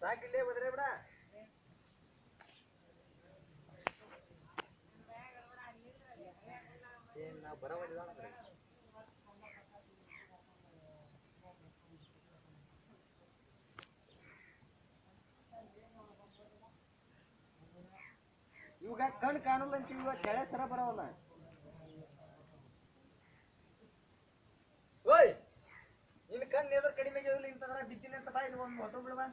ಸಾಕಿಲ್ಲೇ ಬದ್ರೆ ಬಿಡ ಏನ್ ನಾವು ಬರವಲ್ಲ ಇವಾಗ ಕಣ್ ಕಾಣಲ್ಲ ಅಂತ ಇವಾಗ ಕೆಳ ಸರ ಬರವಲ್ಲ ಓಯ್ ನಿನ್ನ ಕಣ್ ಏನಾದ್ರು ಕಡಿಮೆ ಆಗಿರಲಿ ಇಂತಂದ್ರೆ ಬಿದ್ದಿನ ಅಂತ ಬಾ ಇಲ್ಲಿ ಒಂದು ಹೊತ್ತು ಬಿಡುವ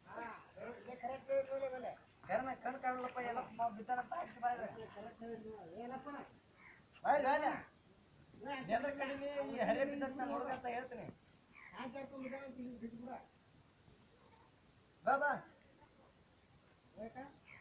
ಕರ್ನ ಕಣ್ ಕಾಣಲ್ಲಪ್ಪ ಎಲ್ಲ ಬಿದ್ದಾನಪ್ಪ ಆಯ್ತು ಬಾಯ್ರೆ ಏನಪ್ಪ ಬಾಯ್ರಿ ರಾಜ ಜನರ ಕಡಿಮೆ ಈ ಹರೇ ಬಿದ್ದಂತ ನೋಡ್ಕಂತ ಹೇಳ್ತೀನಿ ಬಾ ಬಾ